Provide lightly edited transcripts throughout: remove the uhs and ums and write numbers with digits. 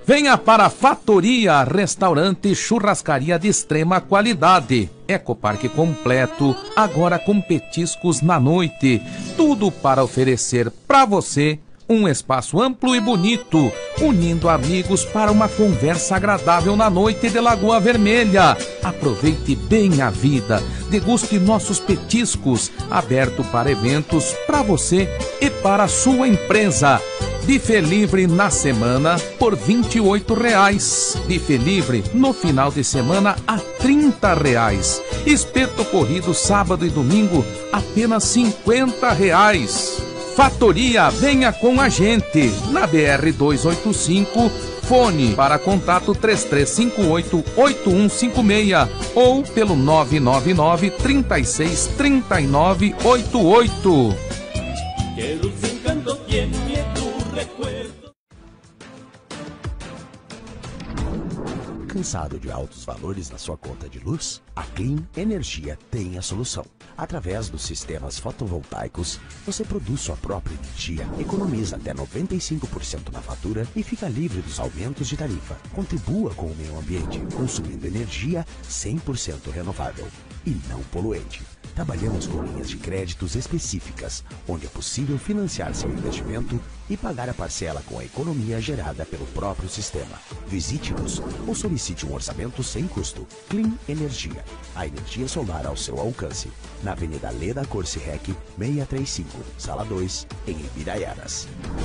Venha para a Fatoria, restaurante e churrascaria de extrema qualidade. Ecoparque completo, agora com petiscos na noite. Tudo para oferecer para você um espaço amplo e bonito, unindo amigos para uma conversa agradável na noite de Lagoa Vermelha. Aproveite bem a vida, deguste nossos petiscos, aberto para eventos para você e para a sua empresa. Buffet livre na semana por R$ 28,00. Buffet livre no final de semana a R$ 30,00. Espeto corrido sábado e domingo apenas R$ 50,00. Fatoria, venha com a gente. Na BR 285, fone para contato 3358-8156 ou pelo 999-363988. Cansado de altos valores na sua conta de luz? A Clean Energia tem a solução. Através dos sistemas fotovoltaicos, você produz sua própria energia, economiza até 95% na fatura e fica livre dos aumentos de tarifa. Contribua com o meio ambiente, consumindo energia 100% renovável e não poluente. Trabalhamos com linhas de créditos específicas, onde é possível financiar seu investimento e pagar a parcela com a economia gerada pelo próprio sistema. Visite-nos ou solicite um orçamento sem custo. Clean Energia, a energia solar ao seu alcance. Na Avenida Leda Corsi-Rec, 635, Sala 2, em Ibiraiaras.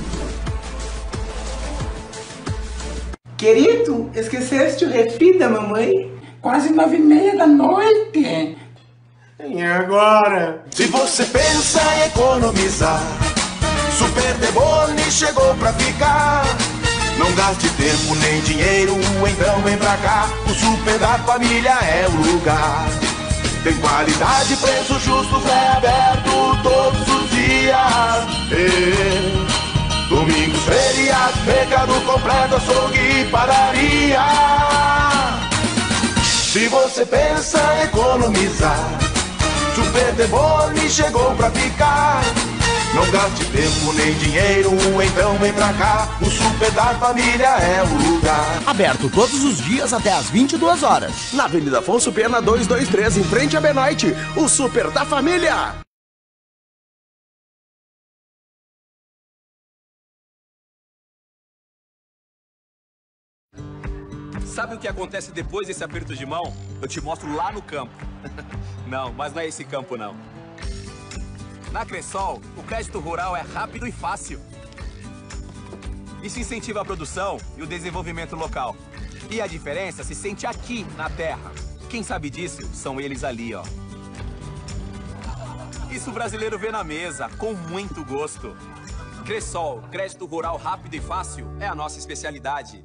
Querido, esqueceste o refri da mamãe? Quase 9h30 da noite. E agora? Se você pensa em economizar, Super Deboni chegou pra ficar. Não gaste tempo nem dinheiro, então vem pra cá. O Super da Família é o lugar. Tem qualidade, preço justo, é aberto todos os dias. Domingos, feriados, mercado completo, açougue e padaria. Se você pensa em economizar, Super Deboni chegou pra ficar. Não gaste tempo nem dinheiro, então vem pra cá. O Super da Família é o lugar. Aberto todos os dias até às 22 horas. Na Avenida Afonso Pena 223, em frente à Benoite. O Super da Família. Sabe o que acontece depois desse aperto de mão? Eu te mostro lá no campo. Não, mas não é esse campo, não. Na Cressol, o crédito rural é rápido e fácil. Isso incentiva a produção e o desenvolvimento local. E a diferença se sente aqui, na terra. Quem sabe disso são eles ali, ó. Isso o brasileiro vê na mesa, com muito gosto. Cressol, crédito rural rápido e fácil, é a nossa especialidade.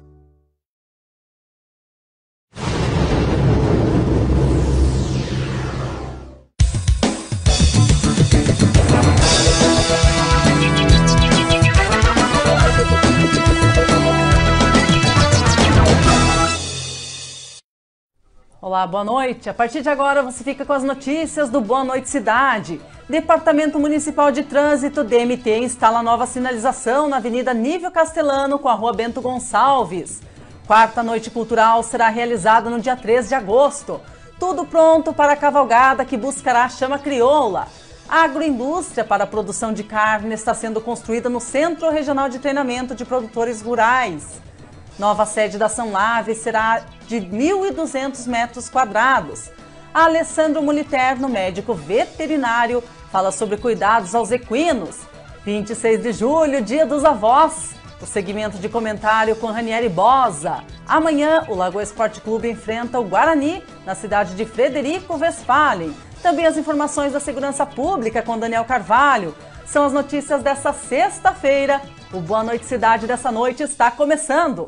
Olá, boa noite. A partir de agora você fica com as notícias do Boa Noite Cidade. Departamento Municipal de Trânsito, DMT, instala nova sinalização na Avenida Nívio Castelano com a Rua Bento Gonçalves. Quarta Noite Cultural será realizada no dia 3 de agosto. Tudo pronto para a cavalgada que buscará a chama crioula. A agroindústria para a produção de carne está sendo construída no Centro Regional de Treinamento de Produtores Rurais. Nova sede da São Lave será de 1.200 metros quadrados. A Alessandro Moliterno, médico veterinário, fala sobre cuidados aos equinos. 26 de julho, Dia dos Avós. O segmento de comentário com Ranieri Bosa. Amanhã, o Lagoa Esporte Clube enfrenta o Guarani, na cidade de Frederico Westphalen. Também as informações da segurança pública com Daniel Carvalho. São as notícias dessa sexta-feira. O Boa Noite Cidade dessa noite está começando.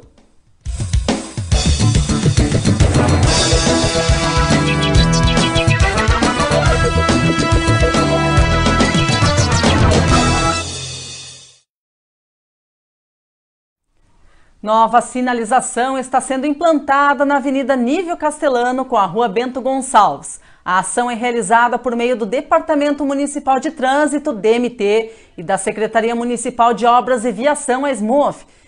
Nova sinalização está sendo implantada na Avenida Nívio Castelano com a Rua Bento Gonçalves. A ação é realizada por meio do Departamento Municipal de Trânsito, DMT, e da Secretaria Municipal de Obras e Viação, a SMUF,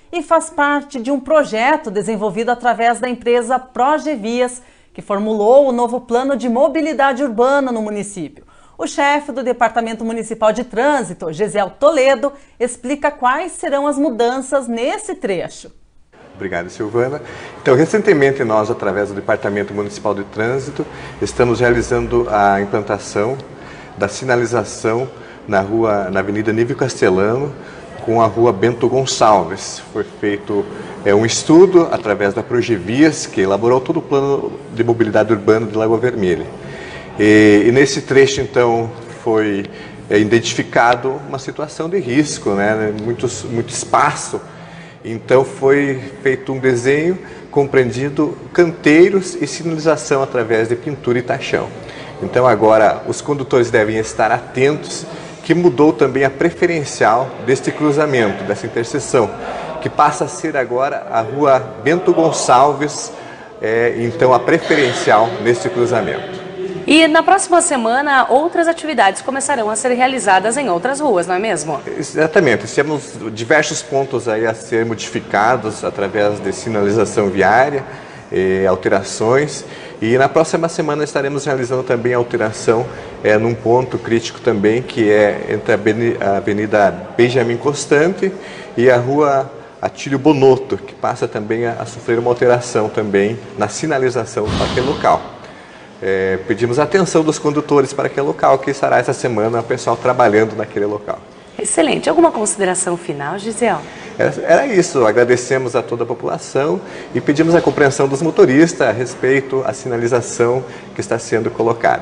e faz parte de um projeto desenvolvido através da empresa Progevias, que formulou o novo plano de mobilidade urbana no município. O chefe do Departamento Municipal de Trânsito, Gesiel Toledo, explica quais serão as mudanças nesse trecho. Obrigado, Silvana. Então, recentemente nós, através do Departamento Municipal de Trânsito, estamos realizando a implantação da sinalização na Avenida Nívio Castelano com a Rua Bento Gonçalves. Foi feito um estudo através da Progevias, que elaborou todo o plano de mobilidade urbana de Lagoa Vermelha. E nesse trecho, então, foi identificado uma situação de risco, né? Muito espaço. Então foi feito um desenho compreendido canteiros e sinalização através de pintura e tachão. Então agora os condutores devem estar atentos que mudou também a preferencial deste cruzamento, dessa interseção, que passa a ser agora a Rua Bento Gonçalves, então a preferencial neste cruzamento. E na próxima semana, outras atividades começarão a ser realizadas em outras ruas, não é mesmo? Exatamente. Temos diversos pontos aí a ser modificados através de sinalização viária, alterações. E na próxima semana estaremos realizando também a alteração num ponto crítico também, que é entre a Avenida Benjamin Constante e a Rua Atílio Bonotto, que passa também a sofrer uma alteração também na sinalização daquele local. Pedimos a atenção dos condutores para aquele local, que estará essa semana o pessoal trabalhando naquele local. Excelente. Alguma consideração final, Gesiel? Era isso. Agradecemos a toda a população e pedimos a compreensão dos motoristas a respeito à sinalização que está sendo colocada.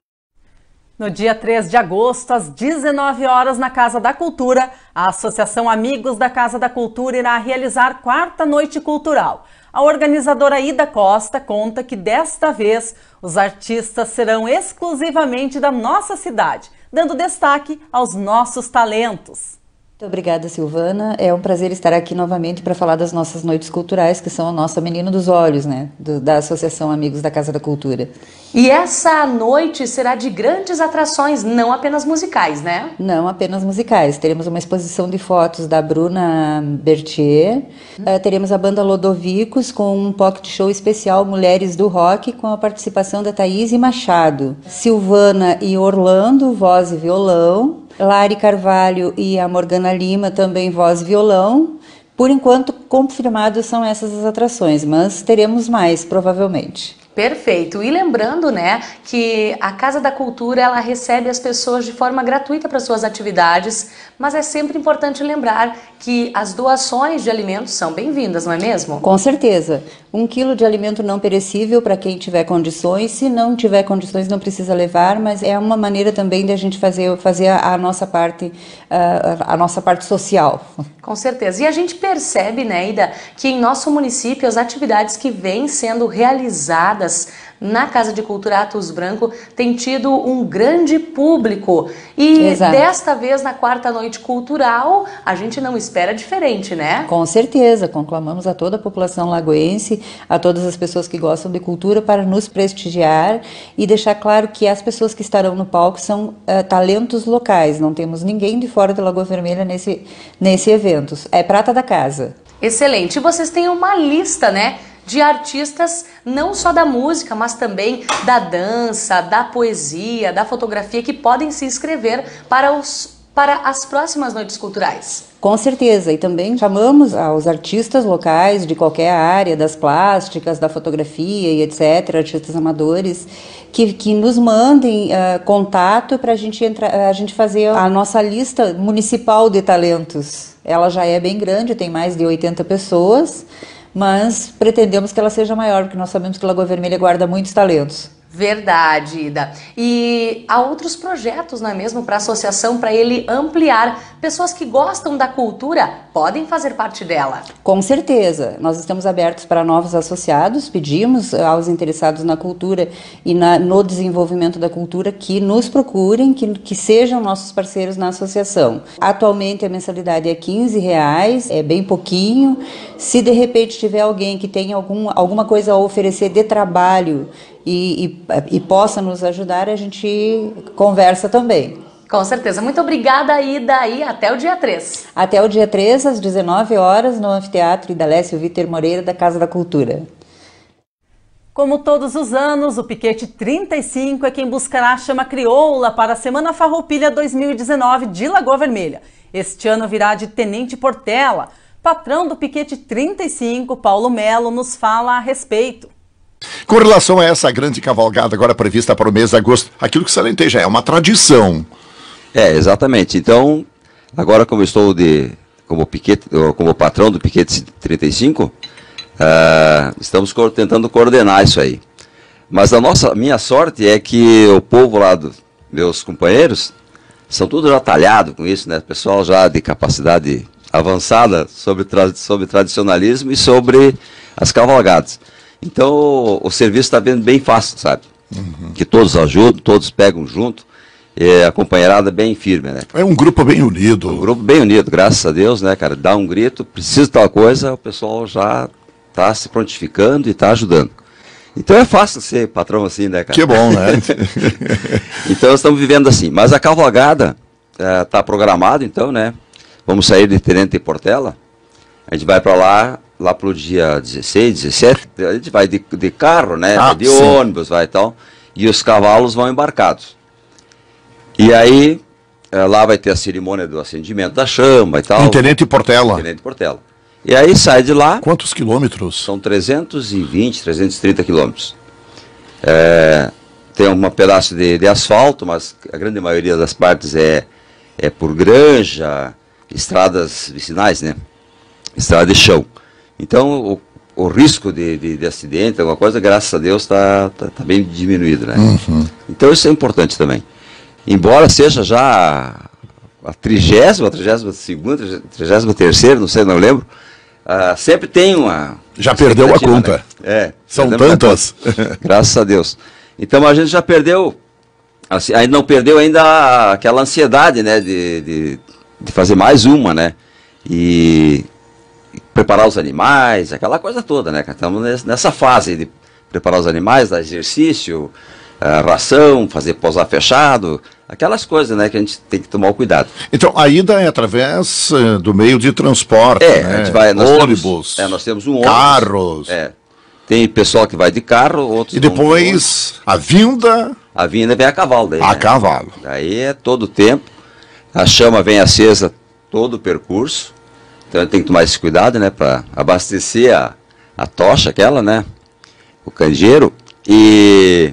No dia 3 de agosto, às 19 horas, na Casa da Cultura, a Associação Amigos da Casa da Cultura irá realizar quarta noite cultural. A organizadora Ida Costa conta que desta vez os artistas serão exclusivamente da nossa cidade, dando destaque aos nossos talentos. Muito obrigada, Silvana. É um prazer estar aqui novamente para falar das nossas noites culturais, que são a nossa menina dos olhos, né? Da Associação Amigos da Casa da Cultura. E essa noite será de grandes atrações, não apenas musicais, né? Não apenas musicais. Teremos uma exposição de fotos da Bruna Berthier. Teremos a banda Lodovicos com um pocket show especial Mulheres do Rock, com a participação da Thaís Machado. Silvana e Orlando, voz e violão. Lari Carvalho e a Morgana Lima, também voz e violão. Por enquanto, confirmados são essas as atrações, mas teremos mais, provavelmente. Perfeito. E lembrando, né, que a Casa da Cultura, ela recebe as pessoas de forma gratuita para suas atividades, mas é sempre importante lembrar que as doações de alimentos são bem-vindas, não é mesmo? Com certeza. 1 quilo de alimento não perecível para quem tiver condições. Se não tiver condições, não precisa levar, mas é uma maneira também de a gente fazer a nossa parte social. Com certeza. E a gente percebe, né, Ida, que em nosso município as atividades que vêm sendo realizadas na Casa de Cultura Atos Branco tem tido um grande público. E Exato. Desta vez, na quarta noite cultural, a gente não espera diferente, né? Com certeza, conclamamos a toda a população lagoense, a todas as pessoas que gostam de cultura para nos prestigiar e deixar claro que as pessoas que estarão no palco são talentos locais, não temos ninguém de fora da Lagoa Vermelha nesse evento, é prata da casa. Excelente, e vocês têm uma lista, né, de artistas não só da música, mas também da dança, da poesia, da fotografia, que podem se inscrever para as próximas noites culturais. Com certeza, e também chamamos aos artistas locais de qualquer área, das plásticas, da fotografia e etc., artistas amadores, que nos mandem contato para a gente fazer a nossa lista municipal de talentos. Ela já é bem grande, tem mais de 80 pessoas, mas pretendemos que ela seja maior, porque nós sabemos que Lagoa Vermelha guarda muitos talentos. Verdade, Ida. E há outros projetos, não é mesmo, para a associação, para ele ampliar. Pessoas que gostam da cultura podem fazer parte dela. Com certeza. Nós estamos abertos para novos associados, pedimos aos interessados na cultura e no desenvolvimento da cultura que nos procurem, que sejam nossos parceiros na associação. Atualmente a mensalidade é R$15, é bem pouquinho. Se de repente tiver alguém que tenha alguma coisa a oferecer de trabalho e possa nos ajudar, a gente conversa também. Com certeza. Muito obrigada, Ida, e até o dia 3. Até o dia 3, às 19 horas, no Anfiteatro Idalécio Vítor Moreira, da Casa da Cultura. Como todos os anos, o Piquete 35 é quem buscará a chama crioula para a Semana Farroupilha 2019 de Lagoa Vermelha. Este ano virá de Tenente Portela. Patrão do Piquete 35, Paulo Melo, nos fala a respeito. Com relação a essa grande cavalgada agora prevista para o mês de agosto, aquilo que salientei já é uma tradição. Exatamente. Então, agora como eu estou como patrão do Piquete 35, estamos tentando coordenar isso aí. Mas minha sorte é que o povo lá, meus companheiros, são tudo já talhado com isso, né? Pessoal já de capacidade avançada sobre tradicionalismo e sobre as cavalgadas. Então o serviço está bem fácil, sabe? Que todos ajudam, todos pegam junto, a companheirada bem firme, né? É um grupo bem unido. Um grupo bem unido, graças a Deus, né, cara? Dá um grito, precisa de tal coisa, o pessoal já está se prontificando e está ajudando. Então é fácil ser patrão assim, né, cara? Que bom, né? Então estamos vivendo assim. Mas a cavalgada está programada, então, né? Vamos sair de Tenente Portela. A gente vai para lá pro dia 16, 17. A gente vai de carro, né? Vai de ônibus, vai e tal. E os cavalos vão embarcados. E aí, lá vai ter a cerimônia do acendimento da chama e tal. Em Tenente Portela. Tenente Portela. E aí sai de lá... Quantos quilômetros? São 320, 330 quilômetros. Tem um pedaço de asfalto, mas a grande maioria das partes é por granja, estradas vicinais, né? Estrada de chão. Então, o risco de acidente, alguma coisa, graças a Deus, está bem diminuído, né? Então, isso é importante também. Embora seja já a 30ª, 32ª, 33ª, não sei, não lembro, sempre tem uma... Já perdeu a conta. Né? São tantas. Graças a Deus. Então a gente já perdeu, assim, ainda não perdeu ainda aquela ansiedade, né, de fazer mais uma, né, e preparar os animais, aquela coisa toda, né, estamos nessa fase de preparar os animais, dar exercício, ração, fazer pousar fechado, aquelas coisas, né, que a gente tem que tomar o cuidado. Então, a ida é através do meio de transporte, né? A gente vai, ônibus, nós temos um ônibus, carros. Tem pessoal que vai de carro, outros... E depois, a vinda... A vinda vem a cavalo daí, a cavalo. Daí é todo o tempo, a chama vem acesa todo o percurso, então tem que tomar esse cuidado, né, para abastecer a tocha aquela, né, o candeeiro, e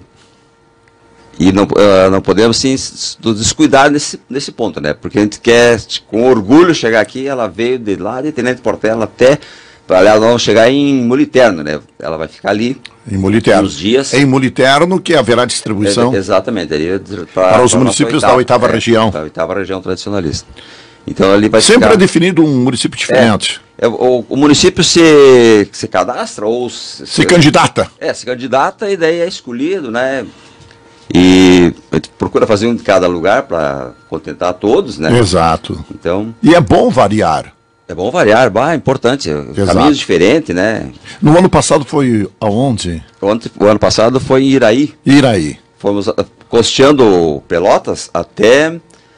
não podemos, sim, descuidar nesse ponto, né? Porque a gente quer, com orgulho, chegar aqui. Ela veio de lá de Tenente Portela até... Aliás, nós vamos chegar em Muliterno, né? Ela vai ficar ali em Muliterno. Uns dias. É em Muliterno que haverá distribuição. Exatamente. Ali para os municípios da 8ª região. Da 8ª região tradicionalista. Então ali vai sempre ficar... é definido um município diferente. O município se cadastra ou... Se candidata. Se candidata e daí é escolhido, né? E a gente procura fazer um de cada lugar para contentar todos, né? Exato. Então... E é bom variar. É bom variar, é importante. Caminhos diferentes, né? No ano passado foi aonde? O ano passado foi em Iraí. Iraí. Fomos costeando Pelotas até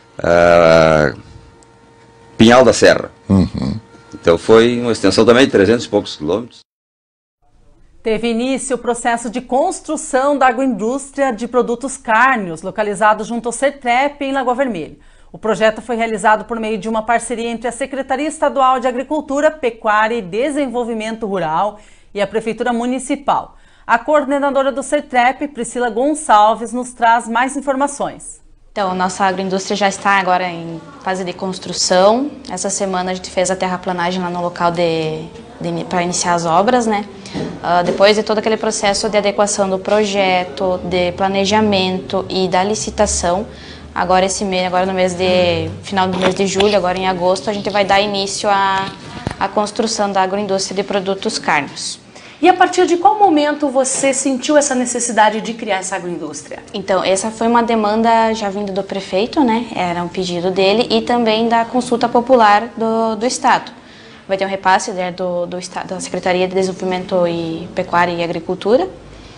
Pinhal da Serra. Então foi uma extensão também de 300 e poucos quilômetros. Teve início o processo de construção da agroindústria de produtos cárneos, localizado junto ao CERTREP, em Lagoa Vermelha. O projeto foi realizado por meio de uma parceria entre a Secretaria Estadual de Agricultura, Pecuária e Desenvolvimento Rural e a Prefeitura Municipal. A coordenadora do CERTREP, Priscila Gonçalves, nos traz mais informações. Então, a nossa agroindústria já está agora em fase de construção. Essa semana a gente fez a terraplanagem lá no local para iniciar as obras, né? Depois de todo aquele processo de adequação do projeto, de planejamento e da licitação, agora esse mês, agora no final do mês de julho, agora em agosto, a gente vai dar início à construção da agroindústria de produtos cárneos. E a partir de qual momento você sentiu essa necessidade de criar essa agroindústria? Então, essa foi uma demanda já vinda do prefeito, né? Era um pedido dele e também da consulta popular do Estado. Vai ter um repasse da Secretaria de Desenvolvimento e Pecuária e Agricultura.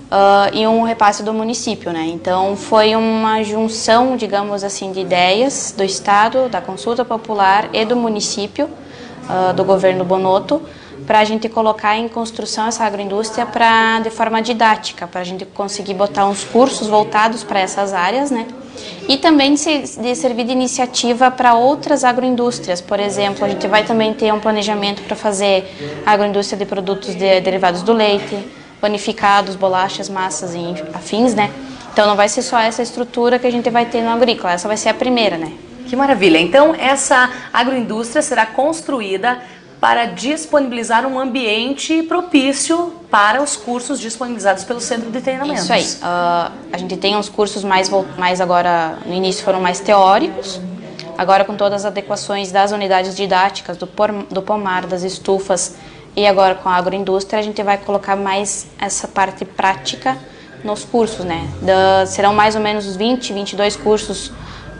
e um repasse do município, né? Então foi uma junção, digamos assim, de ideias do Estado, da consulta popular e do município, do governo Bonotto, para a gente colocar em construção essa agroindústria de forma didática, para a gente conseguir botar uns cursos voltados para essas áreas, né? E também de servir de iniciativa para outras agroindústrias. Por exemplo, a gente vai também ter um planejamento para fazer agroindústria de produtos derivados do leite, panificados, bolachas, massas e afins, né? Então não vai ser só essa estrutura que a gente vai ter no agrícola, essa vai ser a primeira, né? Que maravilha! Então essa agroindústria será construída para disponibilizar um ambiente propício para os cursos disponibilizados pelo Centro de Treinamentos. Isso aí. A gente tem uns cursos mais agora, no início foram mais teóricos, agora com todas as adequações das unidades didáticas, do pomar, das estufas, e agora com a agroindústria a gente vai colocar mais essa parte prática nos cursos, né? Serão mais ou menos 22 cursos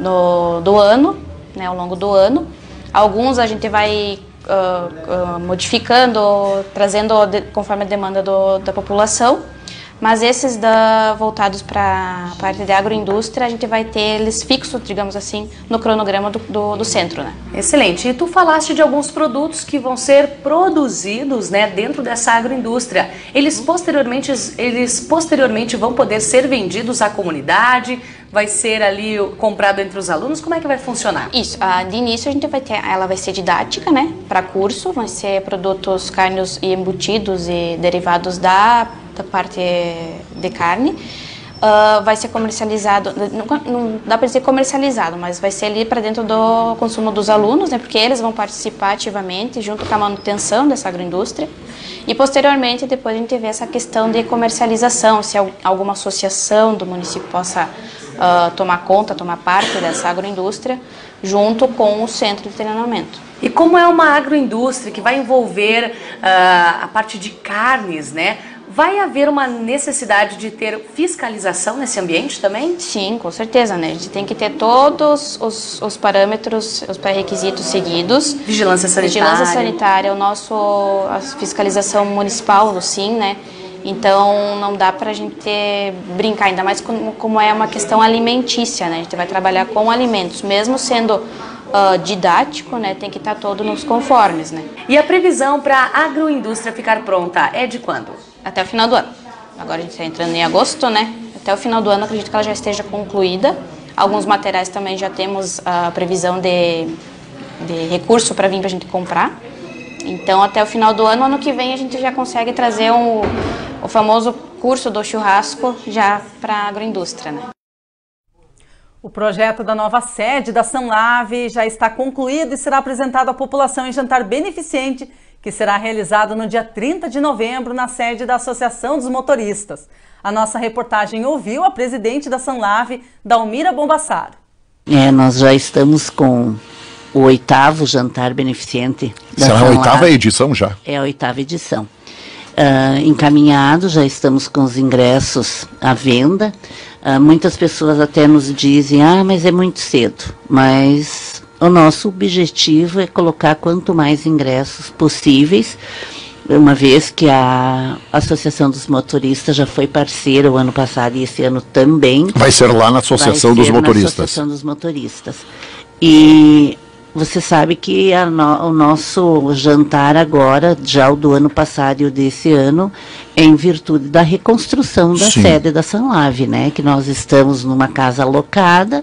do ano, né, ao longo do ano. Alguns a gente vai modificando, trazendo conforme a demanda da população, mas esses voltados para a parte de agroindústria, a gente vai ter eles fixos, digamos assim, no cronograma do centro, né? Excelente. E tu falaste de alguns produtos que vão ser produzidos, né, dentro dessa agroindústria. Eles posteriormente vão poder ser vendidos à comunidade? Vai ser ali comprado entre os alunos? Como é que vai funcionar? Isso, de início a gente vai ter, ela vai ser didática, né, para curso, vai ser produtos carnes e embutidos e derivados da parte de carne. Vai ser comercializado, não dá para dizer comercializado, mas vai ser ali para dentro do consumo dos alunos, né, porque eles vão participar ativamente junto com a manutenção dessa agroindústria. E posteriormente, depois a gente vê essa questão de comercialização, se alguma associação do município possa tomar parte dessa agroindústria, junto com o centro de treinamento. E como é uma agroindústria que vai envolver a parte de carnes, né? Vai haver uma necessidade de ter fiscalização nesse ambiente também? Sim, com certeza, né? A gente tem que ter todos os parâmetros, os pré-requisitos seguidos. Vigilância sanitária. Vigilância sanitária, a fiscalização municipal do SIM, né? Então não dá pra gente brincar, ainda mais como é uma questão alimentícia, né? A gente vai trabalhar com alimentos, mesmo sendo didático, né? Tem que estar todo nos conformes, né? E a previsão para a agroindústria ficar pronta é de quando? Até o final do ano. Agora a gente está entrando em agosto, né? Até o final do ano acredito que ela já esteja concluída. Alguns materiais também já temos a previsão de recurso para vir para a gente comprar. Então até o final do ano que vem a gente já consegue trazer o famoso curso do churrasco já para a agroindústria, né? O projeto da nova sede da Sanlave já está concluído e será apresentado à população em jantar beneficente, que será realizado no dia 30 de novembro na sede da Associação dos Motoristas. A nossa reportagem ouviu a presidente da Sanlave, Dalmira Bombassaro. Nós já estamos com o 8º jantar beneficente da Sanlave. Será a 8ª edição já? É a 8ª edição. Encaminhado, já estamos com os ingressos à venda. Muitas pessoas até nos dizem, mas é muito cedo, mas o nosso objetivo é colocar quanto mais ingressos possíveis, uma vez que a Associação dos Motoristas já foi parceira o ano passado e esse ano também. Vai ser lá na Associação dos Motoristas. Na Associação dos Motoristas. E você sabe que o nosso jantar agora, já o do ano passado e o desse ano, é em virtude da reconstrução da sede da Sanlave, né? Que nós estamos numa casa alocada.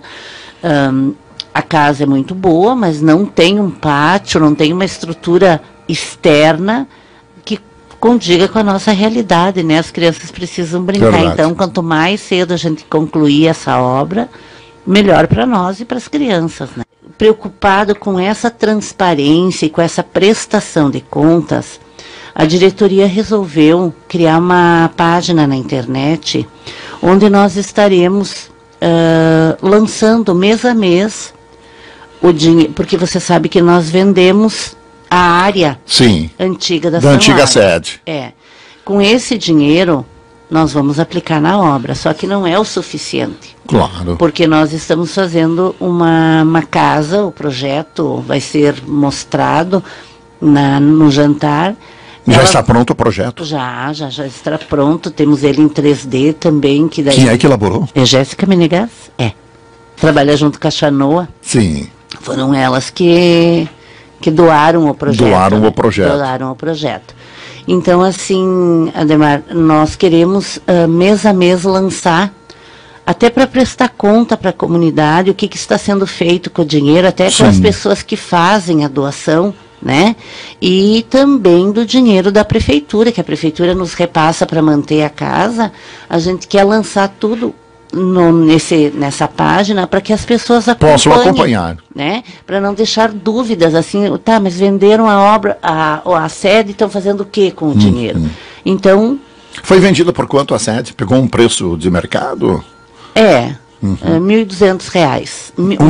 A casa é muito boa, mas não tem um pátio, não tem uma estrutura externa que condiga com a nossa realidade, né? As crianças precisam brincar. Verdade. Então, quanto mais cedo a gente concluir essa obra, melhor para nós e para as crianças, né? Preocupado com essa transparência e com essa prestação de contas, a diretoria resolveu criar uma página na internet onde nós estaremos lançando mês a mês o dinheiro, porque você sabe que nós vendemos a área antiga da antiga sede. Com esse dinheiro nós vamos aplicar na obra, só que não é o suficiente. Claro. Porque nós estamos fazendo uma casa, o projeto vai ser mostrado no jantar, Já está pronto o projeto? Já está pronto. Temos ele em 3D também. Que daí Quem é que elaborou? É Jéssica Menegas. Trabalha junto com a Chanoa. Sim. Foram elas que doaram o projeto. Doaram o projeto. Então, assim, Ademar, nós queremos mês a mês lançar, até para prestar conta para a comunidade, o que está sendo feito com o dinheiro, até com as pessoas que fazem a doação, né? E também do dinheiro da prefeitura, que a prefeitura nos repassa para manter a casa. A gente quer lançar tudo nessa página para que as pessoas possam acompanhar, né? Para não deixar dúvidas assim, mas venderam a obra, a sede, estão fazendo o que com o dinheiro? Então, foi vendida por quanto a sede? Pegou um preço de mercado? R$ 1.200.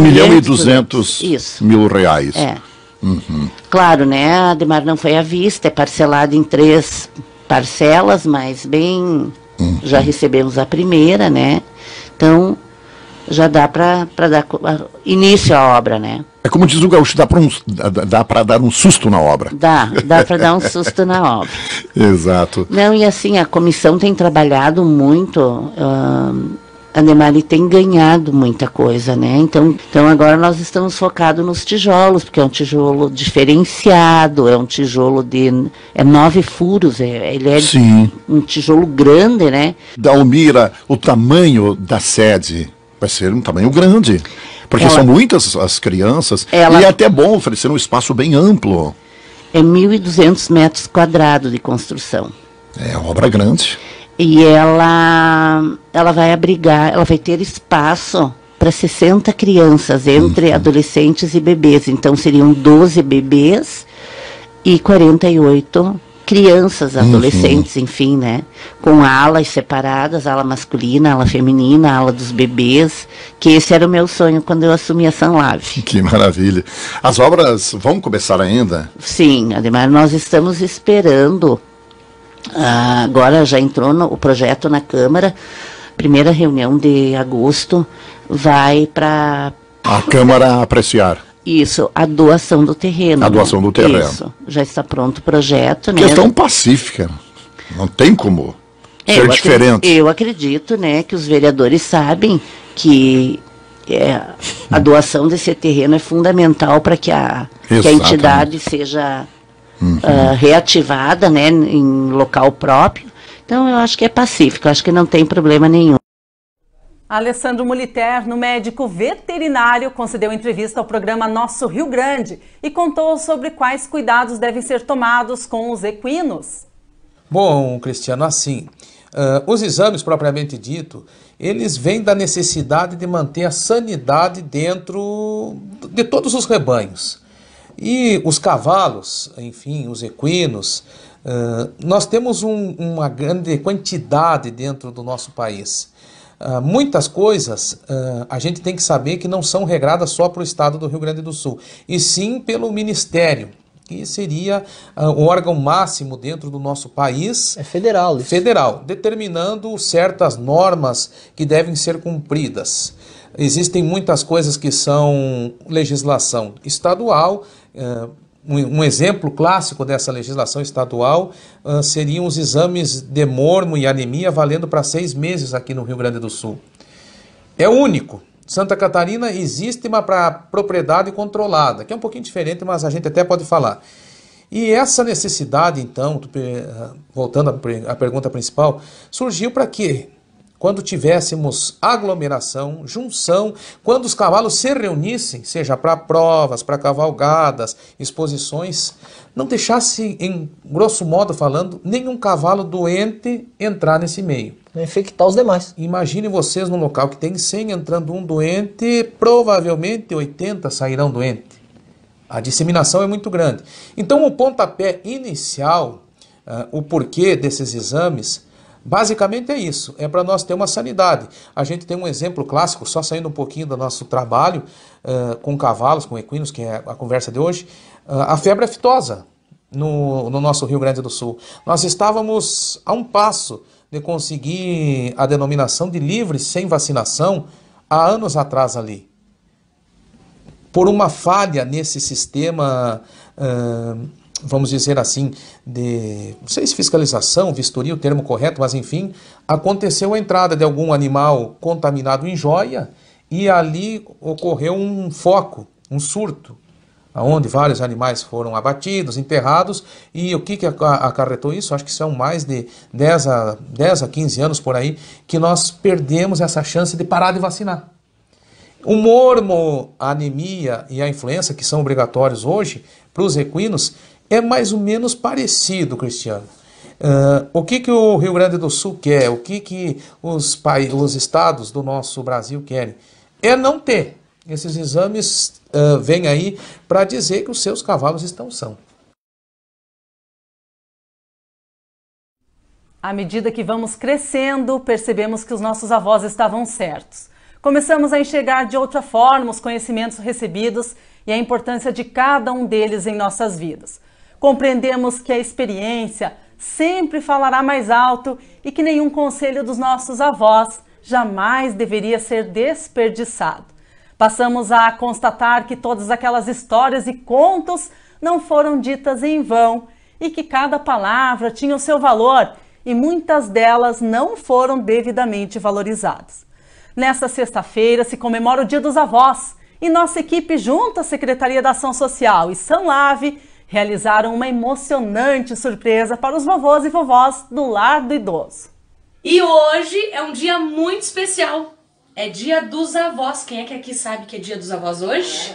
R$1.200.000. Claro, né? Ademar, não foi à vista, é parcelado em 3 parcelas, mas bem, já recebemos a primeira, né? Então, já dá para dar início à obra, né? É como diz o gaúcho, dá para dar um susto na obra. Dá para dar um susto na obra. Exato. Não, e assim, a comissão tem trabalhado muito, Ademar, e tem ganhado muita coisa, né? Então agora nós estamos focados nos tijolos, porque é um tijolo diferenciado, é um tijolo de 9 furos, ele é um tijolo grande, né? Dalmira, o tamanho da sede vai ser um tamanho grande, porque são muitas as crianças, e é até bom oferecer um espaço bem amplo. É 1.200 metros quadrados de construção. É uma obra grande. E ela vai abrigar, ela vai ter espaço para 60 crianças, entre adolescentes e bebês. Então, seriam 12 bebês e 48 crianças, adolescentes, enfim, né? Com alas separadas, ala masculina, ala feminina, ala dos bebês, que esse era o meu sonho quando eu assumi a Sanlave. Que maravilha. As obras vão começar ainda? Sim, Ademar, nós estamos esperando. Agora já entrou o projeto na Câmara, primeira reunião de agosto, vai para a Câmara apreciar. Isso, a doação do terreno. A doação do terreno. Isso, já está pronto o projeto. Questão pacífica, não tem como ser diferente. Eu acredito, né, que os vereadores sabem que a doação desse terreno é fundamental para que a entidade seja reativada, né, em local próprio. Então eu acho que é pacífico, acho que não tem problema nenhum. Alessandro Moliterno, médico veterinário, concedeu entrevista ao programa Nosso Rio Grande e contou sobre quais cuidados devem ser tomados com os equinos. Bom, Cristiano, assim, os exames propriamente dito, eles vêm da necessidade de manter a sanidade dentro de todos os rebanhos. E os cavalos, enfim, os equinos, nós temos uma grande quantidade dentro do nosso país. Muitas coisas a gente tem que saber que não são regradas só para o estado do Rio Grande do Sul, e sim pelo Ministério, que seria o órgão máximo dentro do nosso país. É federal. Isso. Federal, determinando certas normas que devem ser cumpridas. Existem muitas coisas que são legislação estadual. Um exemplo clássico dessa legislação estadual seriam os exames de mormo e anemia valendo para 6 meses aqui no Rio Grande do Sul. É único. Santa Catarina existe uma para propriedade controlada, que é um pouquinho diferente, mas a gente até pode falar. E essa necessidade, então, voltando à pergunta principal, surgiu para quê? Quando tivéssemos aglomeração, junção, quando os cavalos se reunissem, seja para provas, para cavalgadas, exposições, não deixasse, em grosso modo falando, nenhum cavalo doente entrar nesse meio. Infectar os demais. Imagine vocês num local que tem 100 entrando um doente, provavelmente 80 sairão doentes. A disseminação é muito grande. Então o pontapé inicial, o porquê desses exames, basicamente é isso, é para nós ter uma sanidade. A gente tem um exemplo clássico, só saindo um pouquinho do nosso trabalho com cavalos, com equinos, que é a conversa de hoje, a febre aftosa no nosso Rio Grande do Sul. Nós estávamos a um passo de conseguir a denominação de livre sem vacinação há anos atrás ali. Por uma falha nesse sistema, vamos dizer assim, não sei se fiscalização, vistoria, o termo correto, mas enfim, aconteceu a entrada de algum animal contaminado em joia e ali ocorreu um foco, um surto, onde vários animais foram abatidos, enterrados, e o que acarretou isso? Acho que são mais de 10 a 15 anos por aí, que nós perdemos essa chance de parar de vacinar. O mormo, a anemia e a influenza, que são obrigatórios hoje para os equinos, é mais ou menos parecido, Cristiano. O que o Rio Grande do Sul quer? O que os estados do nosso Brasil querem? É não ter. Esses exames vêm aí para dizer que os seus cavalos estão sãos. À medida que vamos crescendo, percebemos que os nossos avós estavam certos. Começamos a enxergar de outra forma os conhecimentos recebidos e a importância de cada um deles em nossas vidas. Compreendemos que a experiência sempre falará mais alto e que nenhum conselho dos nossos avós jamais deveria ser desperdiçado. Passamos a constatar que todas aquelas histórias e contos não foram ditas em vão e que cada palavra tinha o seu valor e muitas delas não foram devidamente valorizadas. Nesta sexta-feira se comemora o Dia dos Avós e nossa equipe, junto à Secretaria da Ação Social e Sanlave, realizaram uma emocionante surpresa para os vovôs e vovós do Lar do Idoso. E hoje é um dia muito especial. É Dia dos Avós. Quem é que aqui sabe que é Dia dos Avós hoje?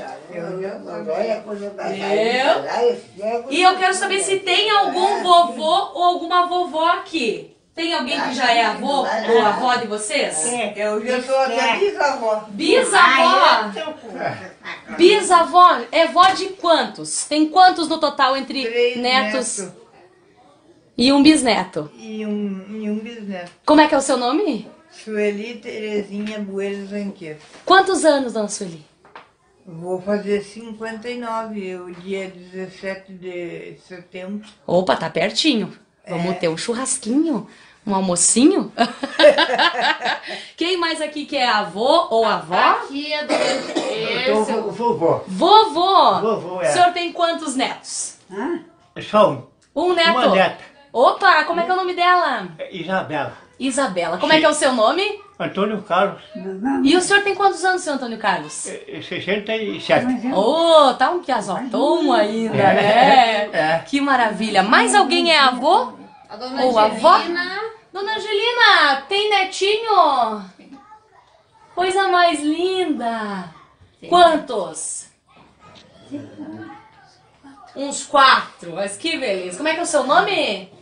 E eu quero saber se tem algum vovô ou alguma vovó aqui. Tem alguém que já é avô ou avó de vocês? Eu já sou a bisavó. Bisavó? Bisavó é vó de quantos? Tem quantos no total entre 3 netos e um bisneto? E um bisneto. Como é que é o seu nome? Sueli Terezinha Bueno Zanqueto. Quantos anos, dona Sueli? Vou fazer 59, o dia 17 de setembro. Opa, tá pertinho. Vamos ter um churrasquinho, um almocinho. Quem mais aqui que é avô ou avó? Aqui é do vovô. Vovô. Vovô, O senhor tem quantos netos? Só Um neto. Uma neta. Opa, como é que é o nome dela? Isabela. Isabela. Como é que é o seu nome? Antônio Carlos. E o senhor tem quantos anos, seu Antônio Carlos? 67. Oh, tá um piazotão ainda, né? Que maravilha. Mais alguém é avô? A dona ou Angelina. avó? Dona Angelina, tem netinho? Coisa mais linda. Quantos? Uns 4. Mas que beleza. Como é que é o seu nome?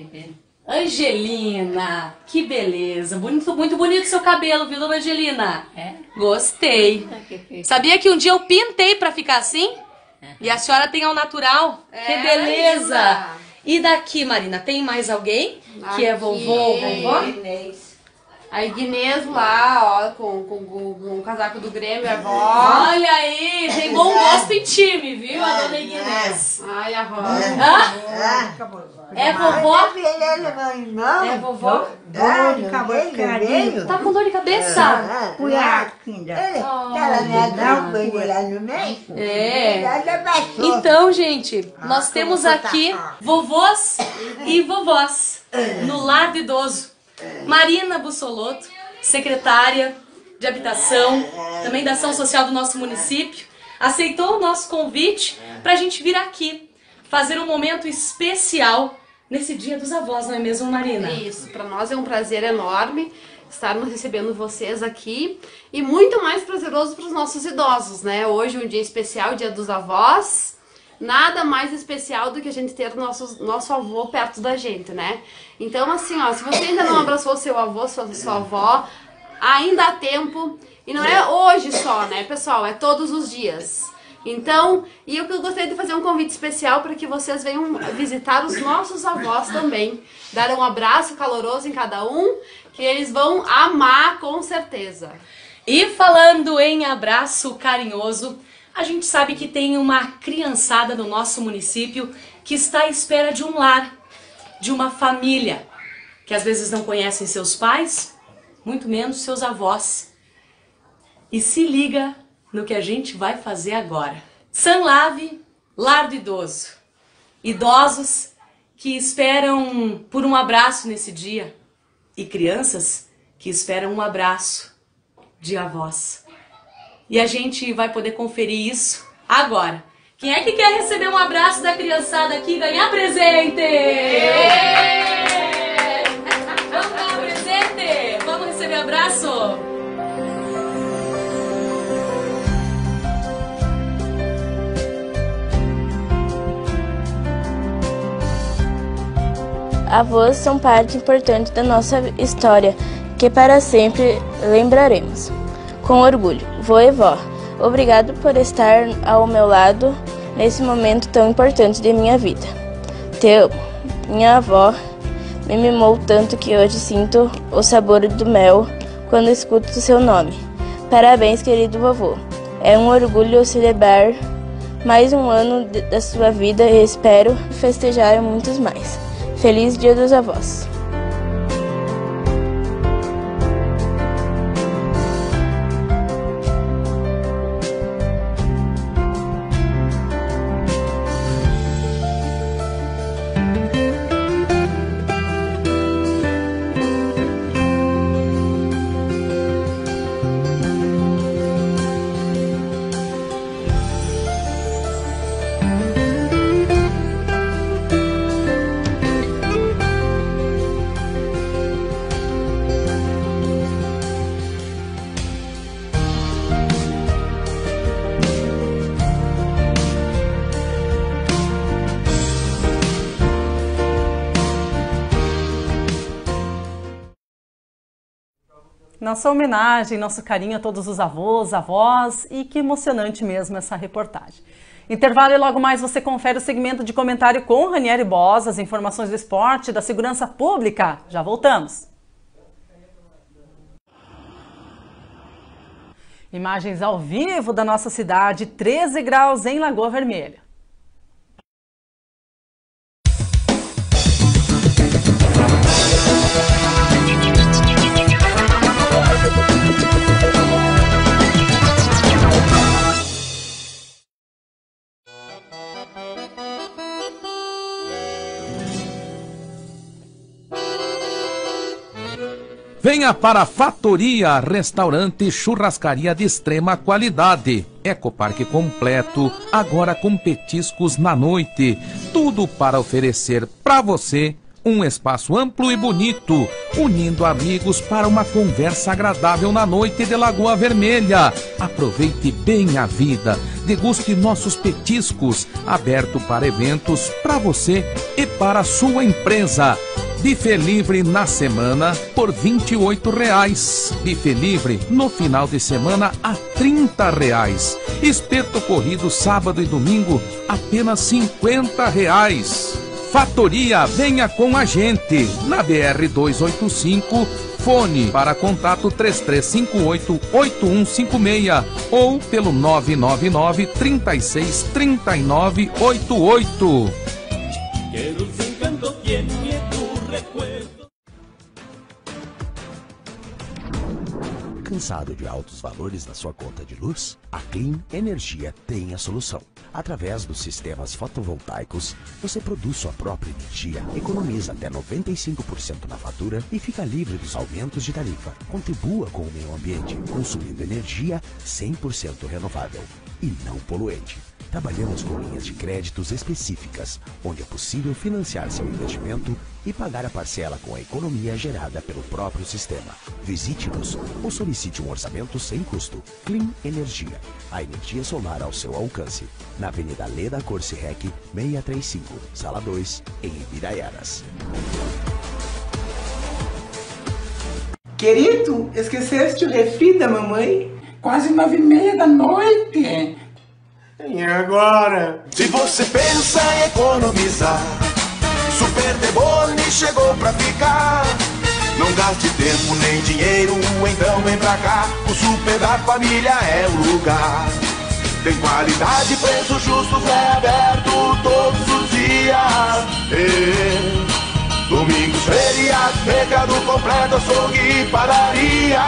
Angelina, que beleza. Muito bonito seu cabelo, viu, dona Angelina? Gostei. Sabia que um dia eu pintei pra ficar assim? E a senhora tem ao natural? Que beleza. E daqui, Marina, tem mais alguém que é vovô ou vovó? A Inês lá, ó, com o casaco do Grêmio, a avó. Olha aí, tem bom gosto em time, viu, a dona Inês? Ai, a avó. É vovó? É vovó? Dor de cabeça. Tá com dor de cabeça? Então, gente, nós temos aqui vovôs e vovós no Lar do Idoso. Marina Bussolotto, secretária de Habitação, também da Ação Social do nosso município, aceitou o nosso convite para a gente vir aqui fazer um momento especial nesse Dia dos Avós, não é mesmo, Marina? Isso, para nós é um prazer enorme estarmos recebendo vocês aqui e muito mais prazeroso para os nossos idosos, né? Hoje é um dia especial, Dia dos Avós. Nada mais especial do que a gente ter nosso avô perto da gente, né? Então, assim, ó, se você ainda não abraçou seu avô, sua avó, ainda há tempo. E não é hoje só, né, pessoal? É todos os dias. Então, e eu gostaria de fazer um convite especial para que vocês venham visitar os nossos avós também. Dar um abraço caloroso em cada um, que eles vão amar com certeza. E falando em abraço carinhoso, a gente sabe que tem uma criançada no nosso município que está à espera de um lar, de uma família, que às vezes não conhecem seus pais, muito menos seus avós. E se liga no que a gente vai fazer agora. Sanlave, Lar do Idoso. Idosos que esperam por um abraço nesse dia e crianças que esperam um abraço de avós. E a gente vai poder conferir isso agora. Quem é que quer receber um abraço da criançada aqui e ganhar presente? Vamos ganhar presente? Vamos receber abraço? Avós são parte importante da nossa história, que para sempre lembraremos. Com orgulho, vô e vó, obrigado por estar ao meu lado nesse momento tão importante de minha vida. Te amo. Minha avó me mimou tanto que hoje sinto o sabor do mel quando escuto o seu nome. Parabéns, querido vovô. É um orgulho celebrar mais um ano da sua vida e espero festejar muitos mais. Feliz Dia dos Avós. Nossa homenagem, nosso carinho a todos os avós, avós, e que emocionante mesmo essa reportagem. Intervalo e logo mais você confere o segmento de comentário com Ranieri Bosa, as informações do esporte, da segurança pública. Já voltamos. Imagens ao vivo da nossa cidade, 13 graus em Lagoa Vermelha. Venha para a Fatoria, restaurante e churrascaria de extrema qualidade. Ecoparque completo, agora com petiscos na noite. Tudo para oferecer para você um espaço amplo e bonito, unindo amigos para uma conversa agradável na noite de Lagoa Vermelha. Aproveite bem a vida, deguste nossos petiscos, aberto para eventos para você e para a sua empresa. Buffet livre na semana por R$ 28,00. Buffet livre no final de semana a R$ 30,00. Espeto corrido sábado e domingo apenas R$ 50,00. Fatoria, venha com a gente. Na BR 285, fone para contato 3358-8156 ou pelo 999-363988. Cansado de altos valores na sua conta de luz? A Clean Energia tem a solução. Através dos sistemas fotovoltaicos, você produz sua própria energia, economiza até 95% na fatura e fica livre dos aumentos de tarifa. Contribua com o meio ambiente, consumindo energia 100% renovável e não poluente. Trabalhamos com linhas de créditos específicas, onde é possível financiar seu investimento e pagar a parcela com a economia gerada pelo próprio sistema. Visite-nos ou solicite um orçamento sem custo. Clean Energia, a energia solar ao seu alcance. Na Avenida Leda Corse Rec, 635, Sala 2, em Ibiraiaras. Querido, esqueceste o refri da mamãe? Quase 9h30 da noite. E agora? Se você pensa em economizar, Super Deboni chegou pra ficar. Não gaste tempo nem dinheiro, então vem pra cá. O Super da Família é o lugar. Tem qualidade, preços justos, é aberto todos os dias. Domingos, feriados, mercado completo, açougue e padaria.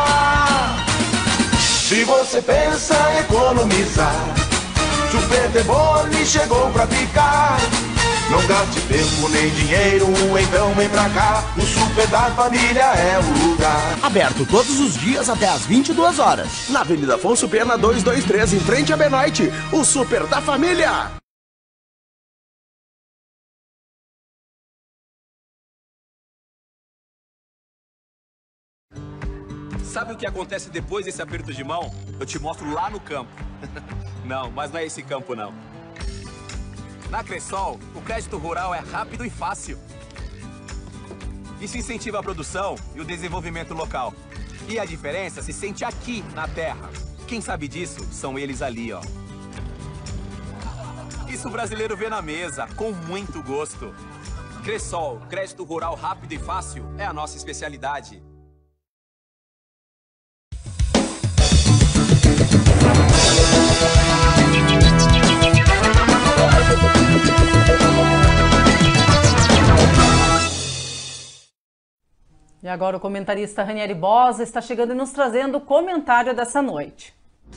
Se você pensa em economizar, Super Deboni chegou pra ficar. Não gaste tempo nem dinheiro, então vem pra cá. O Super da Família é o lugar. Aberto todos os dias até às 22 horas. Na Avenida Afonso Pena 223, em frente à Benoite. O Super da Família. Sabe o que acontece depois desse aperto de mão? Eu te mostro lá no campo. Não, mas não é esse campo não. Na Cressol, o crédito rural é rápido e fácil. Isso incentiva a produção e o desenvolvimento local. E a diferença se sente aqui, na terra. Quem sabe disso são eles ali, ó. Isso o brasileiro vê na mesa, com muito gosto. Cressol, crédito rural rápido e fácil, é a nossa especialidade. E agora o comentarista Ranieri Bosa está chegando e nos trazendo o comentário dessa noite.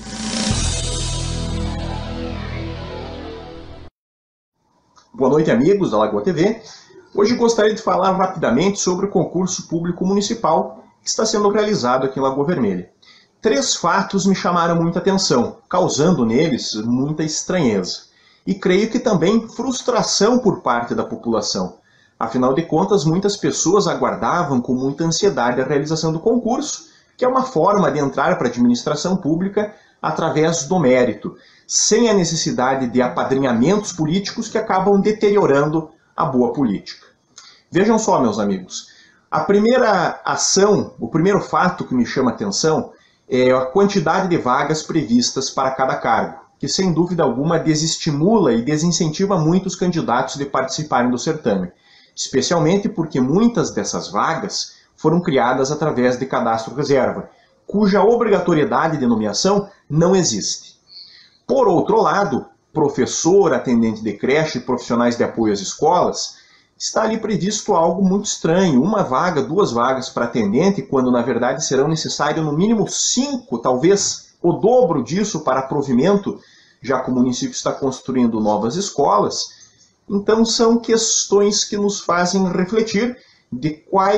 Boa noite, amigos da Lagoa TV. Hoje gostaria de falar rapidamente sobre o concurso público municipal que está sendo realizado aqui em Lagoa Vermelha. 3 fatos me chamaram muita atenção, causando neles muita estranheza. E creio que também frustração por parte da população. Afinal de contas, muitas pessoas aguardavam com muita ansiedade a realização do concurso, que é uma forma de entrar para a administração pública através do mérito, sem a necessidade de apadrinhamentos políticos que acabam deteriorando a boa política. Vejam só, meus amigos, a primeira ação, o primeiro fato que me chama a atenção é a quantidade de vagas previstas para cada cargo, que sem dúvida alguma desestimula e desincentiva muito os candidatos de participarem do certame, especialmente porque muitas dessas vagas foram criadas através de cadastro reserva, cuja obrigatoriedade de nomeação não existe. Por outro lado, professor, atendente de creche e profissionais de apoio às escolas, está ali previsto algo muito estranho, 1 vaga, 2 vagas para atendente, quando na verdade serão necessárias no mínimo 5, talvez o dobro disso para provimento, já que o município está construindo novas escolas. Então são questões que nos fazem refletir de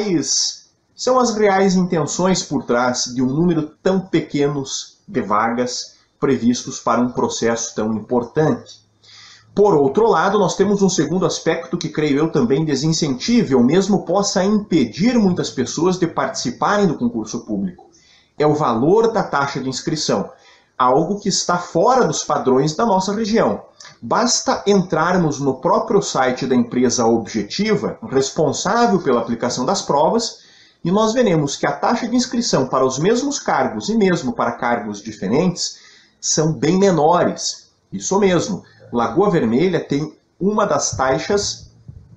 quais são as reais intenções por trás de um número tão pequeno de vagas previstos para um processo tão importante. Por outro lado, nós temos um segundo aspecto que creio eu também desincentive ou mesmo possa impedir muitas pessoas de participarem do concurso público. É o valor da taxa de inscrição, algo que está fora dos padrões da nossa região. Basta entrarmos no próprio site da empresa objetiva, responsável pela aplicação das provas, e nós veremos que a taxa de inscrição para os mesmos cargos e mesmo para cargos diferentes são bem menores. Isso mesmo, Lagoa Vermelha tem uma das taxas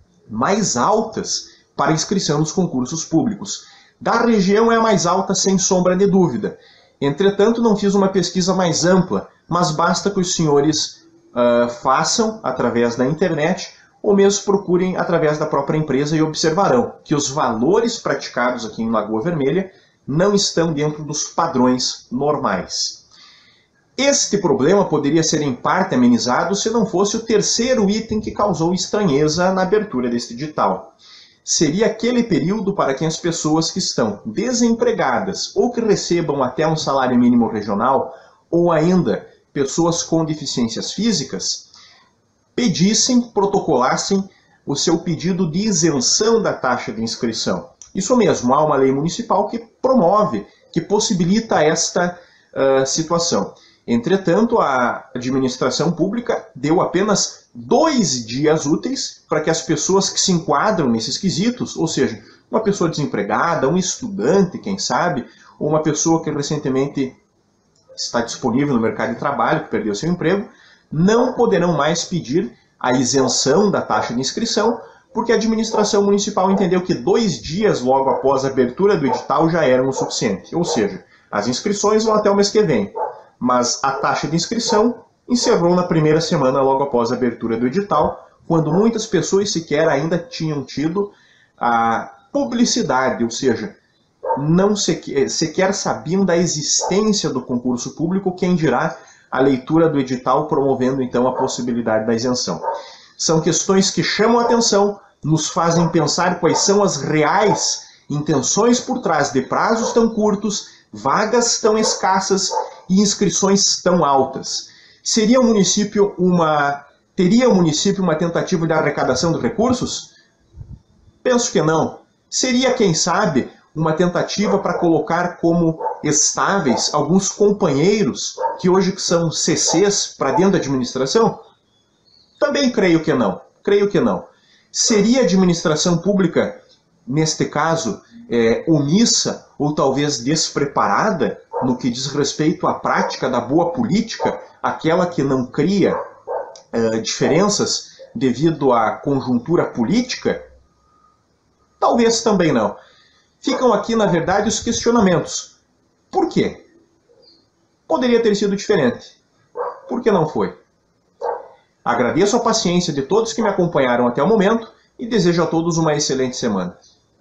mais altas para inscrição nos concursos públicos. Da região é a mais alta, sem sombra de dúvida. Entretanto, não fiz uma pesquisa mais ampla, mas basta que os senhores façam através da internet ou mesmo procurem através da própria empresa e observarão que os valores praticados aqui em Lagoa Vermelha não estão dentro dos padrões normais. Este problema poderia ser em parte amenizado se não fosse o terceiro item que causou estranheza na abertura deste edital. Seria aquele período para que as pessoas que estão desempregadas ou que recebam até um salário mínimo regional, ou ainda pessoas com deficiências físicas, pedissem, protocolassem o seu pedido de isenção da taxa de inscrição. Isso mesmo, há uma lei municipal que promove, que possibilita esta situação. Entretanto, a administração pública deu apenas 2 dias úteis para que as pessoas que se enquadram nesses quesitos, ou seja, uma pessoa desempregada, um estudante, quem sabe, ou uma pessoa que recentemente está disponível no mercado de trabalho, que perdeu seu emprego, não poderão mais pedir a isenção da taxa de inscrição, porque a administração municipal entendeu que 2 dias logo após a abertura do edital já eram o suficiente. Ou seja, as inscrições vão até o mês que vem, mas a taxa de inscrição encerrou na primeira semana logo após a abertura do edital, quando muitas pessoas sequer ainda tinham tido a publicidade, ou seja, não sequer sabiam da existência do concurso público, quem dirá a leitura do edital promovendo então a possibilidade da isenção. São questões que chamam a atenção, nos fazem pensar quais são as reais intenções por trás de prazos tão curtos, vagas tão escassas e inscrições tão altas. Teria o município uma tentativa de arrecadação de recursos? Penso que não. Seria, quem sabe, uma tentativa para colocar como estáveis alguns companheiros que hoje são CCs para dentro da administração? Também creio que não. Seria a administração pública, neste caso, omissa ou talvez despreparada no que diz respeito à prática da boa política, aquela que não cria diferenças devido à conjuntura política? Talvez também não. Ficam aqui, na verdade, os questionamentos. Por quê? Poderia ter sido diferente. Por que não foi? Agradeço a paciência de todos que me acompanharam até o momento e desejo a todos uma excelente semana.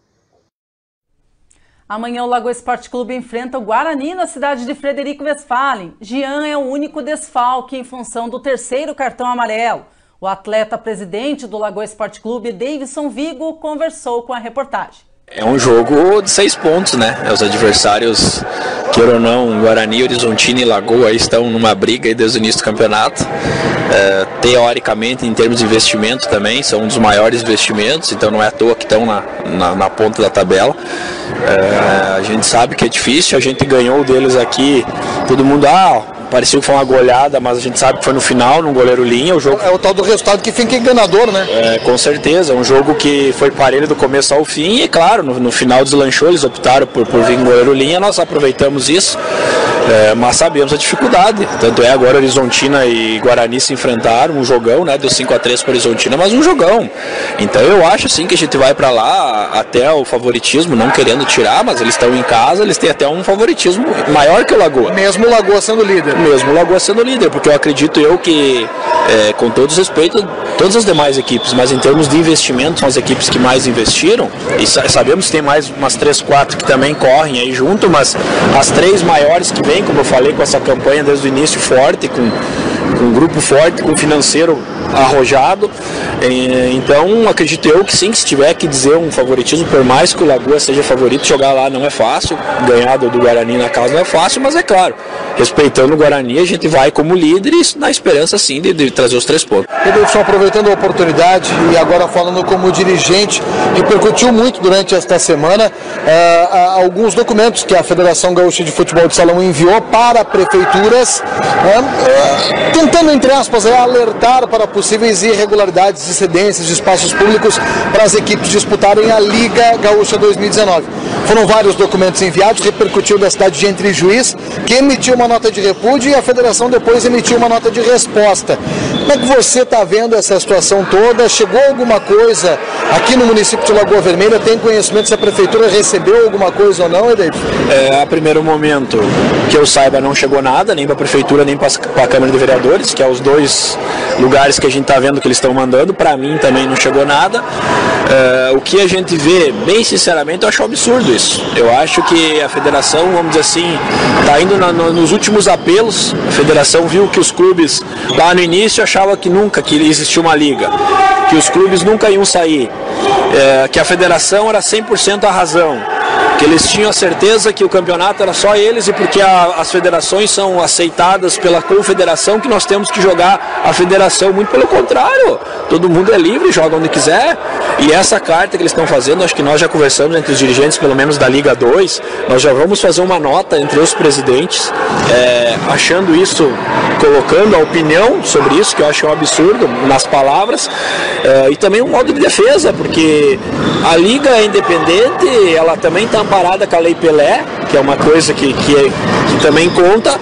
Amanhã o Lagoa Esporte Clube enfrenta o Guarani na cidade de Frederico Westphalen. Jean é o único desfalque em função do 3º cartão amarelo. O atleta presidente do Lagoa Esporte Clube, Davidson Vigo, conversou com a reportagem. É um jogo de 6 pontos, né? Os adversários, queira ou não, Guarani, Horizontino e Lagoa estão numa briga aí desde o início do campeonato. Teoricamente, em termos de investimento também, são um dos maiores investimentos, então não é à toa que estão na ponta da tabela. A gente sabe que é difícil, a gente ganhou deles aqui, todo mundo, parecia que foi uma goleada, mas a gente sabe que foi no final, num goleiro linha. O jogo é o tal do resultado que fica enganador, né? Com certeza, um jogo que foi parelho do começo ao fim e, claro, no final deslanchou, eles optaram por vir em goleiro linha, nós aproveitamos isso, mas sabemos a dificuldade. Tanto é agora Horizontina e Guarani se enfrentaram, um jogão, né? Deu 5-3 para Horizontina, mas um jogão. Então eu acho sim que a gente vai para lá até o favoritismo, não querendo tirar, mas eles estão em casa, eles têm até um favoritismo maior que o Lagoa. Mesmo o Lagoa sendo líder. Mesmo o Lagoa sendo líder, porque eu acredito que, com todo respeito, todas as demais equipes, mas em termos de investimento, são as equipes que mais investiram, e sabemos que tem mais umas 3, 4 que também correm aí junto, mas as 3 maiores que vêm, como eu falei, com essa campanha desde o início forte, com um grupo forte, com financeiro arrojado, então acredito eu que sim, que se tiver que dizer um favoritismo, por mais que o Lagoa seja favorito, jogar lá não é fácil, ganhar do Guarani na casa não é fácil, mas é claro, respeitando o Guarani, a gente vai como líder e na esperança sim de trazer os 3 pontos. Edilson, aproveitando a oportunidade e agora falando como dirigente, repercutiu muito durante esta semana alguns documentos que a Federação Gaúcha de Futebol de Salão enviou para prefeituras, tentando, entre aspas, alertar para possíveis irregularidades e cedências de espaços públicos para as equipes disputarem a Liga Gaúcha 2019. Foram vários documentos enviados, repercutiu da cidade de Entre Juiz, que emitiu uma nota de repúdio e a federação depois emitiu uma nota de resposta. Como é que você está vendo essa situação toda? Chegou alguma coisa aqui no município de Lagoa Vermelha? Tem conhecimento se a prefeitura recebeu alguma coisa ou não, Edeir? A primeiro momento, que eu saiba, não chegou nada, nem para a prefeitura, nem para a Câmara de Vereadores, que é os 2 lugares que a gente está vendo que eles estão mandando. Para mim também não chegou nada. O que a gente vê, bem sinceramente, eu acho um absurdo isso. Eu acho que a federação, vamos dizer assim, está indo nos últimos apelos. A federação viu que os clubes lá no início achavam que nunca que existia uma liga, que os clubes nunca iam sair, que a federação era 100% a razão, que eles tinham a certeza que o campeonato era só eles e porque as federações são aceitadas pela confederação que nós temos que jogar a federação. Muito pelo contrário, todo mundo é livre, joga onde quiser. E essa carta que eles estão fazendo, acho que nós já conversamos entre os dirigentes, pelo menos da Liga 2, nós já vamos fazer uma nota entre os presidentes, achando isso, colocando a opinião sobre isso, que eu acho um absurdo nas palavras, e também um modo de defesa, porque a Liga é independente, ela também está amparada com a Lei Pelé, que é uma coisa que também conta,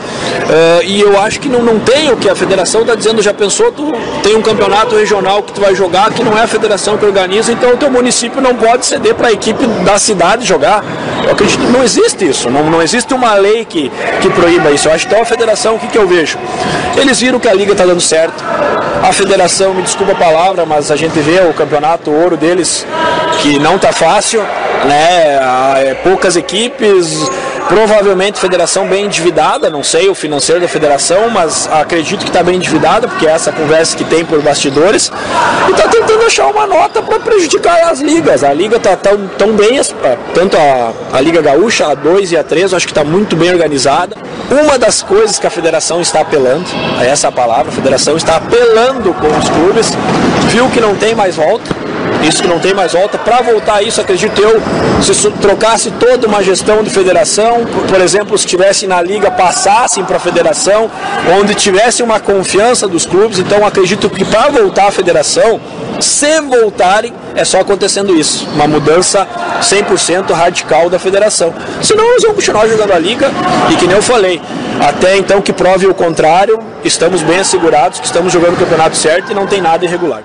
e eu acho que não tem o que a federação está dizendo. Já pensou, tu tem um campeonato regional que tu vai jogar, que não é a federação que organiza, então o teu município não pode ceder para a equipe da cidade jogar. Eu acredito que não existe isso, não existe uma lei que proíba isso. Eu acho que então a federação, o que eu vejo? Eles viram que a Liga está dando certo, a federação, me desculpa a palavra, mas a gente vê o campeonato ouro deles, que não está fácil, né? Poucas equipes, Provavelmente a federação bem endividada, não sei o financeiro da federação, mas acredito que está bem endividada, porque é essa conversa que tem por bastidores, e está tentando achar uma nota para prejudicar as ligas. A liga está tão bem, tanto a Liga Gaúcha, a 2 e a 3, eu acho que está muito bem organizada. Uma das coisas que a federação está apelando, é essa a palavra, a federação está apelando com os clubes, viu que não tem mais volta. Isso que não tem mais volta. Para voltar a isso, acredito eu, se trocasse toda uma gestão de federação, por exemplo, se tivesse na liga, passassem para a federação, onde tivesse uma confiança dos clubes. Então acredito que para voltar à federação, se voltarem, é só acontecendo isso, uma mudança 100% radical da federação. Senão nós vamos continuar jogando a liga e, que nem eu falei, até então que prove o contrário, estamos bem assegurados que estamos jogando o campeonato certo e não tem nada irregular.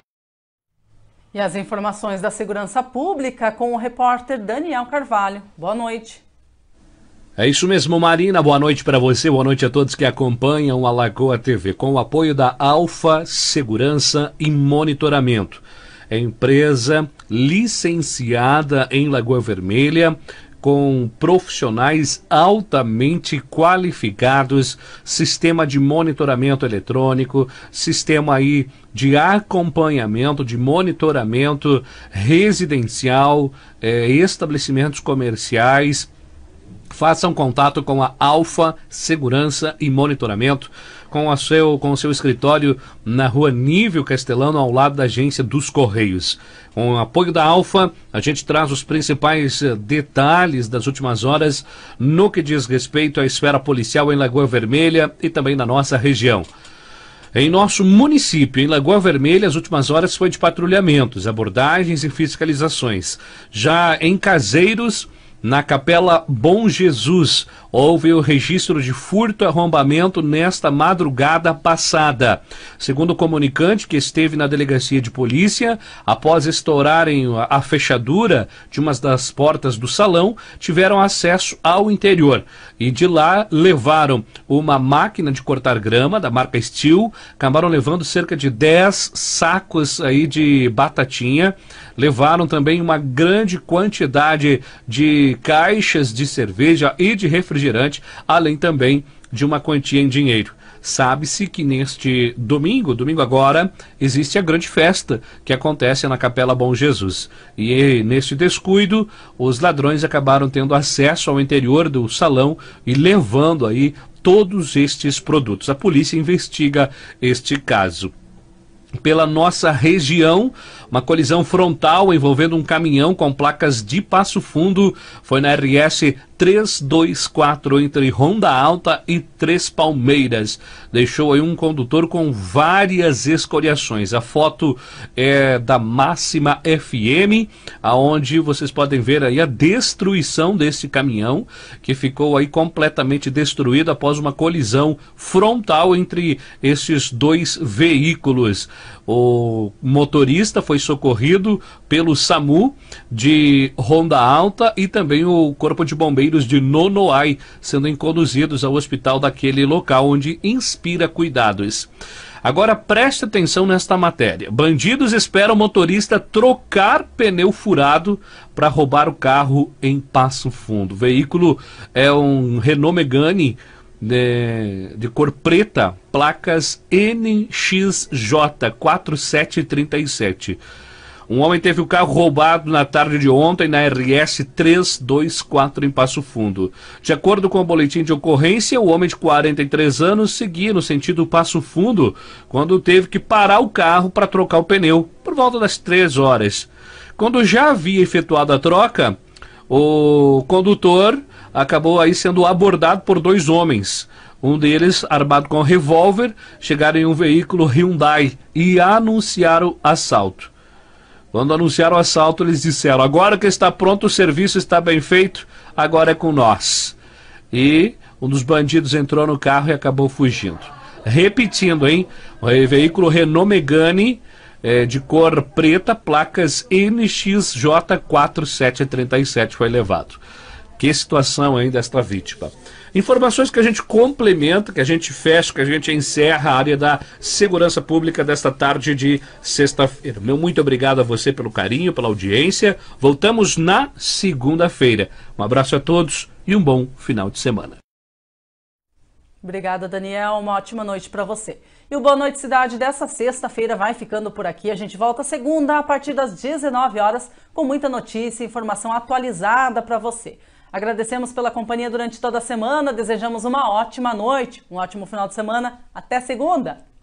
E as informações da segurança pública com o repórter Daniel Carvalho. Boa noite. É isso mesmo, Marina. Boa noite para você, boa noite a todos que acompanham a Lagoa TV. Com o apoio da Alfa Segurança e Monitoramento. É empresa licenciada em Lagoa Vermelha, com profissionais altamente qualificados, sistema de monitoramento eletrônico, sistema aí de acompanhamento, de monitoramento residencial, estabelecimentos comerciais. Façam contato com a Alfa Segurança e Monitoramento, com o seu escritório na rua Nível Castelano, ao lado da agência dos Correios. Com o apoio da Alfa, a gente traz os principais detalhes das últimas horas no que diz respeito à esfera policial em Lagoa Vermelha e também na nossa região. Em nosso município, em Lagoa Vermelha, as últimas horas foi de patrulhamentos, abordagens e fiscalizações. Já em Caseiros, na Capela Bom Jesus, houve o registro de furto e arrombamento nesta madrugada passada. Segundo o comunicante que esteve na delegacia de polícia, após estourarem a fechadura de uma das portas do salão, tiveram acesso ao interior. E de lá levaram uma máquina de cortar grama da marca Steel, acabaram levando cerca de 10 sacos aí de batatinha, levaram também uma grande quantidade de caixas de cerveja e de refrigerante, além também de uma quantia em dinheiro. Sabe-se que neste domingo agora, existe a grande festa que acontece na Capela Bom Jesus. E nesse descuido, os ladrões acabaram tendo acesso ao interior do salão e levando aí todos estes produtos. A polícia investiga este caso. Pela nossa região, uma colisão frontal envolvendo um caminhão com placas de Passo Fundo foi na RS 324 entre Ronda Alta e Três Palmeiras. Deixou aí um condutor com várias escoriações. A foto é da Máxima FM, aonde vocês podem ver aí a destruição desse caminhão, que ficou aí completamente destruído após uma colisão frontal entre esses dois veículos. O motorista foi socorrido pelo SAMU de Ronda Alta e também o Corpo de Bombeiros de Nonoai, sendo conduzidos ao hospital daquele local, onde inspira cuidados. Agora preste atenção nesta matéria. Bandidos esperam motorista trocar pneu furado para roubar o carro em Passo Fundo. O veículo é um Renault Megane de cor preta, placas NXJ 4737. Um homem teve o carro roubado na tarde de ontem na RS 324 em Passo Fundo. De acordo com o boletim de ocorrência, o homem de 43 anos seguia no sentido Passo Fundo quando teve que parar o carro para trocar o pneu por volta das 3 horas. Quando já havia efetuado a troca, o condutor acabou aí sendo abordado por 2 homens. Um deles, armado com revólver, chegaram em um veículo Hyundai e anunciaram assalto. Quando anunciaram o assalto, eles disseram: agora que está pronto, o serviço está bem feito, agora é com nós. E um dos bandidos entrou no carro e acabou fugindo. Repetindo, hein? O veículo Renault Megane de cor preta, placas NXJ 4737 foi levado. Que situação, hein, desta vítima. Informações que a gente complementa, que a gente fecha, que a gente encerra a área da segurança pública desta tarde de sexta-feira. Meu muito obrigado a você pelo carinho, pela audiência. Voltamos na segunda-feira. Um abraço a todos e um bom final de semana. Obrigada, Daniel. Uma ótima noite para você. E o Boa Noite Cidade dessa sexta-feira vai ficando por aqui. A gente volta segunda a partir das 19 horas com muita notícia e informação atualizada para você. Agradecemos pela companhia durante toda a semana, desejamos uma ótima noite, um ótimo final de semana. Até segunda!